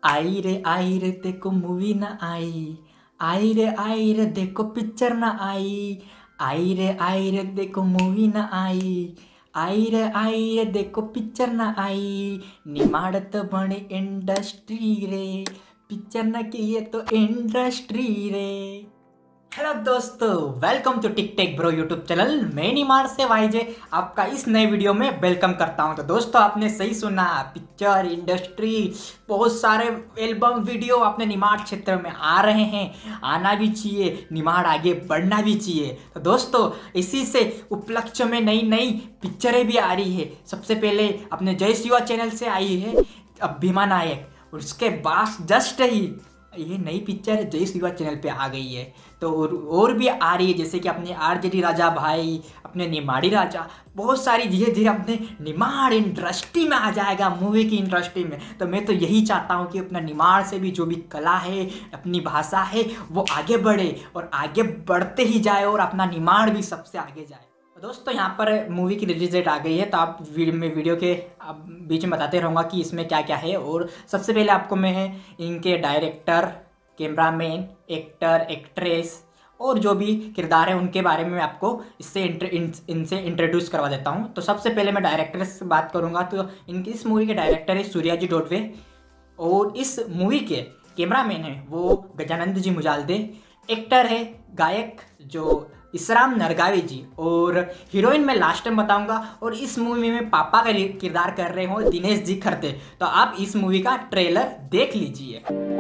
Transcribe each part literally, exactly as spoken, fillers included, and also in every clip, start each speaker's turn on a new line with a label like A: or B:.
A: आई रे आई रे देखो मूवी ना आई, आई रे आई रे देखो पिक्चर ना आई, आई रे आई रे देखो मूवी ना आई, आई रे आई रे देखो पिक्चर ना आई। निमाड़त बने इंडस्ट्री रे, पिक्चर ना किए तो इंडस्ट्री रे। हेलो दोस्तों, welcome to tik tech bro YouTube channel. मैं निमाड़ से वाईजे आपका इस नए वीडियो में वेलकम करता हूं। तो दोस्तों, आपने सही सुना, पिक्चर इंडस्ट्री बहुत सारे एल्बम वीडियो अपने निमाड़ क्षेत्र में आ रहे हैं, आना भी चाहिए, निमाड़ आगे बढ़ना भी चाहिए। तो दोस्तों, इसी से उपलक्ष्य में नई नई पिक्चरें भी आ रही है। सबसे पहले अपने जय शिवा चैनल से आई है अब भीमा नायक, उसके बाद जस्ट ही ये नई पिक्चर जय शिवा चैनल पे आ गई है। तो और, और भी आ रही है, जैसे कि अपने आरजेडी राजा भाई, अपने निमाड़ी राजा, बहुत सारी धीरे धीरे अपने निमाड़ इंडस्ट्री में आ जाएगा, मूवी की इंडस्ट्री में। तो मैं तो यही चाहता हूँ कि अपना निमाड़ से भी जो भी कला है, अपनी भाषा है, वो आगे बढ़े और आगे बढ़ते ही जाए और अपना निमाड़ भी सबसे आगे जाए। दोस्तों, यहाँ पर मूवी की रिलीज डेट आ गई है, तो आप वीडियो में वीडियो के आप बीच में बताते रहूँगा कि इसमें क्या क्या है। और सबसे पहले आपको मैं इनके डायरेक्टर, कैमरामैन, एक्टर, एक्ट्रेस और जो भी किरदार है उनके बारे में आपको इससे इंटर, इन, इनसे इंट्रोड्यूस करवा देता हूँ। तो सबसे पहले मैं डायरेक्टर से बात करूँगा। तो इनकी इस मूवी के डायरेक्टर है सूर्याजी डोडवे, और इस मूवी के कैमरामैन है वो गजानंद जी मुजालदे, एक्टर है गायक जो इसराम नरगावी जी, और हीरोइन मैं लास्ट टाइम बताऊंगा। और इस मूवी में पापा का किरदार कर रहे हो दिनेश जी खरते। तो आप इस मूवी का ट्रेलर देख लीजिए।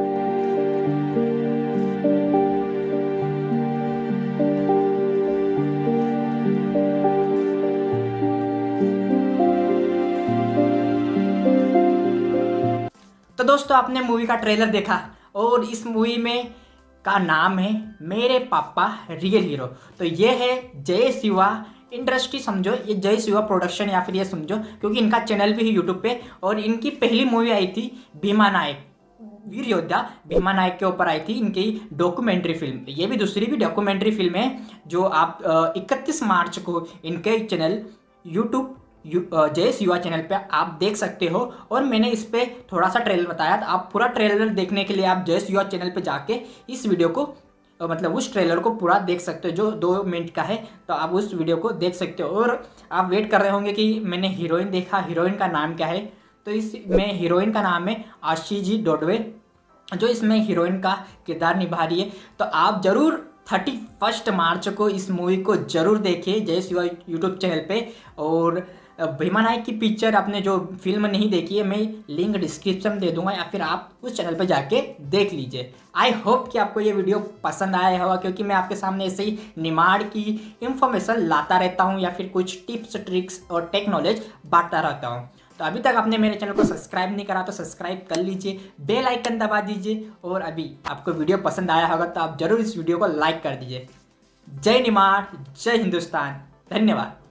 A: तो दोस्तों, आपने मूवी का ट्रेलर देखा, और इस मूवी में का नाम है मेरे पापा रियल हीरो। तो ये है जय शिवा इंडस्ट्री, समझो ये जय शिवा प्रोडक्शन, या फिर ये समझो क्योंकि इनका चैनल भी है यूट्यूब पे। और इनकी पहली मूवी आई थी भीमा नायक, वीर योद्धा भीमा नायक के ऊपर आई थी इनकी डॉक्यूमेंट्री फिल्म। ये भी दूसरी भी डॉक्यूमेंट्री फिल्म है जो आप इकतीस मार्च को इनके चैनल यूट्यूब जय शिवा चैनल पे आप देख सकते हो। और मैंने इस पर थोड़ा सा ट्रेलर बताया, तो आप पूरा ट्रेलर देखने के लिए आप जय शिवा चैनल पे जाके इस वीडियो को, मतलब उस ट्रेलर को पूरा देख सकते हो जो दो मिनट का है। तो आप उस वीडियो को देख सकते हो। और आप वेट कर रहे होंगे कि मैंने हीरोइन देखा, हीरोइन का नाम क्या है। तो इसमें हीरोइन का नाम है आशी जी डोडवे, जो इसमें हीरोइन का किरदार निभा रही है। तो आप जरूर थर्टी फर्स्ट मार्च को इस मूवी को जरूर देखिए जय शिवा यूट्यूब चैनल पे। और भीमा नायक की पिक्चर आपने जो फिल्म नहीं देखी है, मैं लिंक डिस्क्रिप्शन में दे दूंगा, या फिर आप उस चैनल पे जाके देख लीजिए। आई होप कि आपको ये वीडियो पसंद आया होगा, क्योंकि मैं आपके सामने ऐसे ही निमाड़ की इंफॉर्मेशन लाता रहता हूँ, या फिर कुछ टिप्स ट्रिक्स और टेक नॉलेज बांटता रहता हूँ। तो अभी तक आपने मेरे चैनल को सब्सक्राइब नहीं करा तो सब्सक्राइब कर लीजिए, बेल आइकन दबा दीजिए। और अभी आपको वीडियो पसंद आया होगा तो आप जरूर इस वीडियो को लाइक कर दीजिए। जय निमाड़, जय हिंदुस्तान, धन्यवाद।